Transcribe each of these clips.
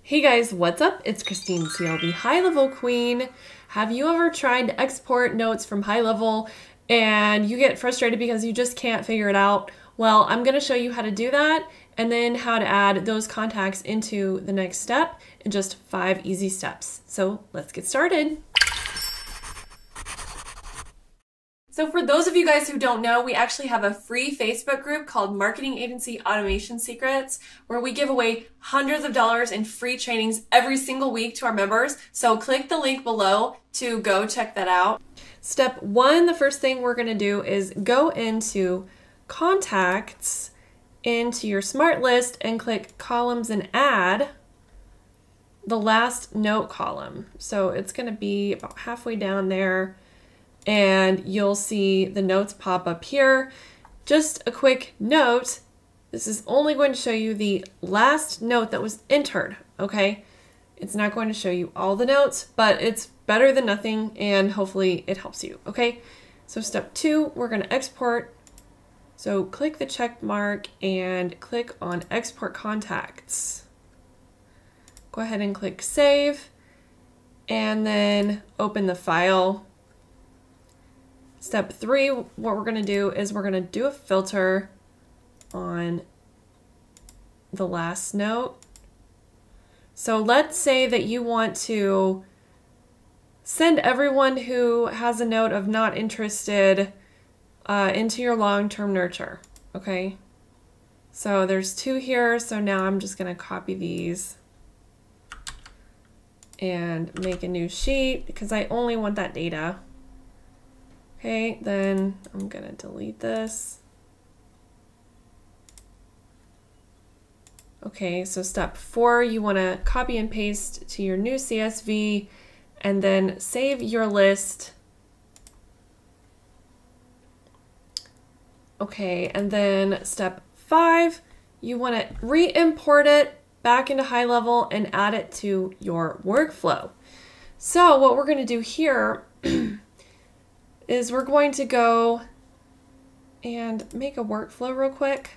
Hey guys, what's up? It's Christine, CLB High Level Queen. Have you ever tried to export notes from High Level and you get frustrated because you just can't figure it out? Well, I'm going to show you how to do that and then how to add those contacts into the next step in just 5 easy steps. So let's get started. So for those of you guys who don't know, we actually have a free Facebook group called Marketing Agency Automation Secrets, where we give away hundreds of dollars in free trainings every single week to our members. So click the link below to go check that out. Step 1, the first thing we're going to do is go into Contacts, into your Smart List, and click Columns and add the last note column. So it's going to be about halfway down there. And you'll see the notes pop up here. Just a quick note, this is only going to show you the last note that was entered, okay? It's not going to show you all the notes, but it's better than nothing, and hopefully it helps you, okay? So step 2, we're going to export. So click the check mark and click on Export Contacts. Go ahead and click Save, and then open the file. Step 3, what we're going to do is we're going to do a filter on the last note. So let's say that you want to send everyone who has a note of not interested into your long-term nurture, okay? So there's 2 here, so now I'm just going to copy these and make a new sheet because I only want that data. Okay, then I'm gonna delete this. Okay, so step 4, you wanna copy and paste to your new CSV and then save your list. Okay, and then step 5, you wanna re-import it back into High Level and add it to your workflow. So what we're gonna do here is we're going to go and make a workflow real quick.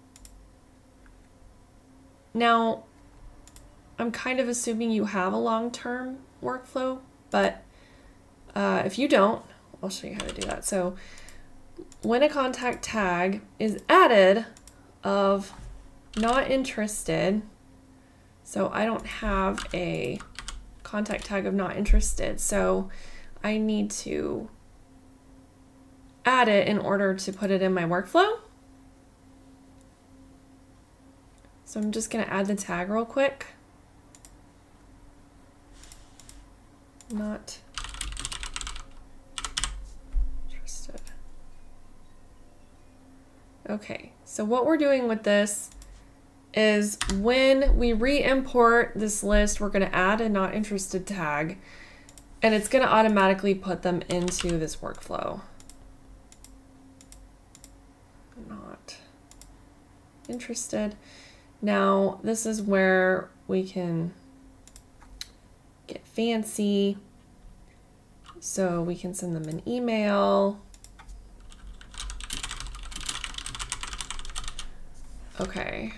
Now, I'm kind of assuming you have a long-term workflow, but if you don't, I'll show you how to do that. So when a contact tag is added of not interested, so I don't have a contact tag of not interested, so I need to add it in order to put it in my workflow. So I'm just going to add the tag real quick. Not interested. Okay, so what we're doing with this is when we re-import this list, we're going to add a not interested tag, and it's going to automatically put them into this workflow. Not interested. Now this is where we can get fancy. So we can send them an email. Okay.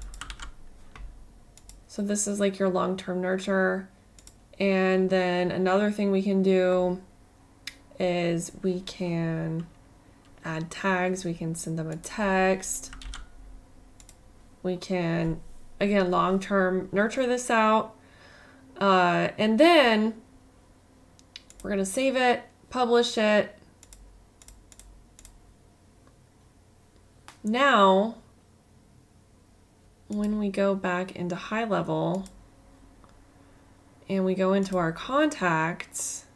So this is like your long-term nurture. And then another thing we can do is we can add tags. We can send them a text. We can, again, long-term nurture this out. And then we're going to save it, publish it. Now, when we go back into High Level and we go into our contacts,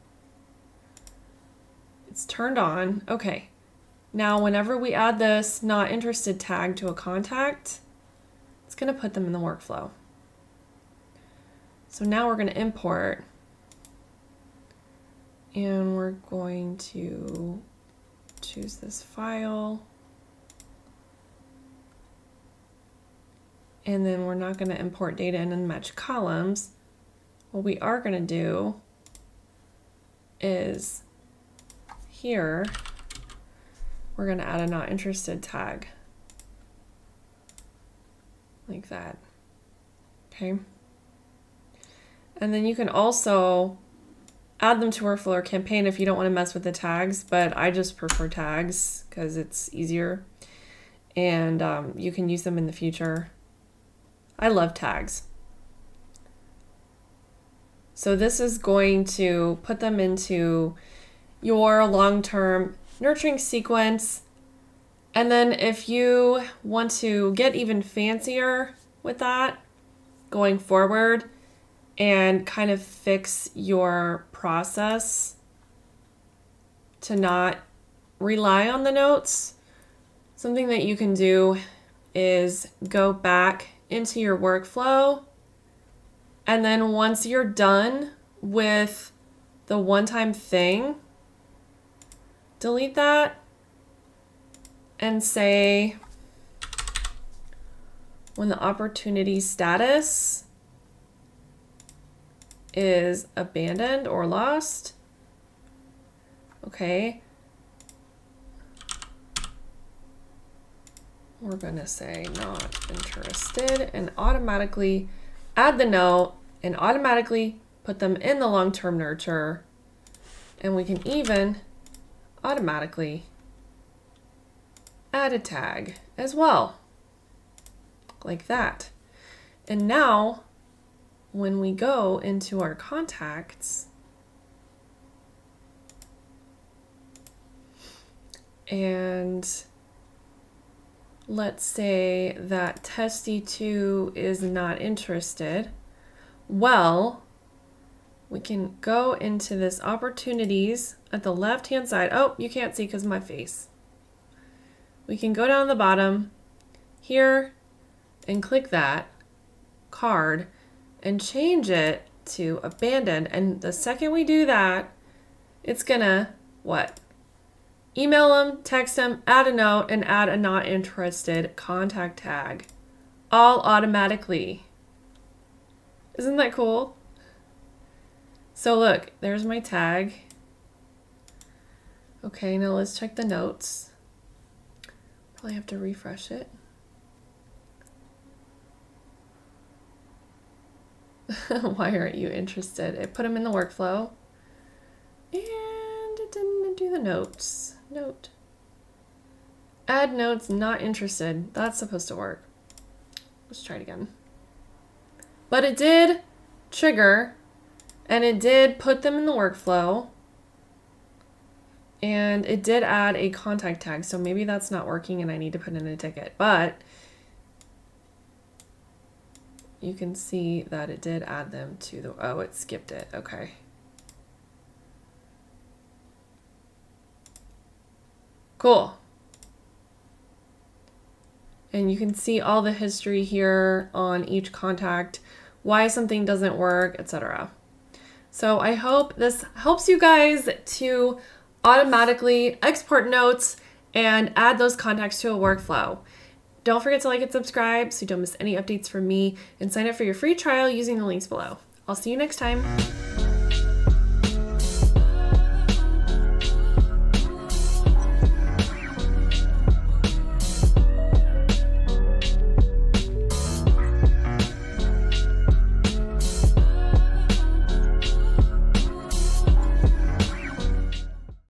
it's turned on. Okay. Now, whenever we add this not interested tag to a contact, it's going to put them in the workflow. So now we're going to import, and we're going to choose this file, and then we're not going to import data in unmatched columns. What we are going to do is here, we're going to add a not interested tag like that. Okay. And then you can also add them to Workflow or Campaign if you don't want to mess with the tags, but I just prefer tags because it's easier. And you can use them in the future. I love tags. So this is going to put them into your long-term nurturing sequence. And then if you want to get even fancier with that going forward and kind of fix your process to not rely on the notes, something that you can do is go back into your workflow, and then once you're done with the one-time thing, delete that and say when the opportunity status is abandoned or lost, okay, we're gonna say not interested and automatically add the note and automatically put them in the long-term nurture. And we can even automatically add a tag as well, like that. And now when we go into our contacts and let's say that Testy2 is not interested, well, we can go into this opportunities at the left-hand side. Oh, you can't see because of my face. We can go down the bottom here and click that card and change it to abandoned. And the second we do that, it's gonna, what? Email them, text them, add a note, and add a not interested contact tag, all automatically. Isn't that cool? So look, there's my tag. Okay, now let's check the notes. Probably have to refresh it. Why aren't you interested? It put them in the workflow. And it didn't do the notes. Note. Add notes, not interested. That's supposed to work. Let's try it again. But it did trigger, and it did put them in the workflow, and it did add a contact tag. So maybe that's not working and I need to put in a ticket, but you can see that it did add them to the, oh, it skipped it. Okay. Cool. And you can see all the history here on each contact, why something doesn't work, etc. So I hope this helps you guys to automatically export notes and add those contacts to a workflow. Don't forget to like and subscribe so you don't miss any updates from me, and sign up for your free trial using the links below. I'll see you next time.